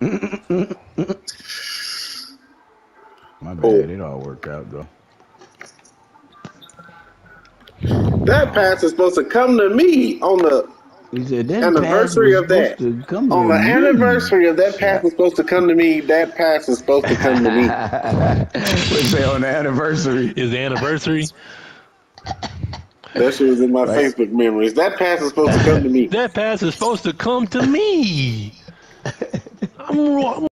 My bad. It all worked out though. That pass is supposed to come to me on the He said that anniversary of that. On the anniversary of that pass is supposed to come to me. That pass is supposed to come to me. What'd you say on the anniversary? Is the anniversary? That shit was in my Facebook memories. That pass is supposed to come to me. That pass is supposed to come to me. I'm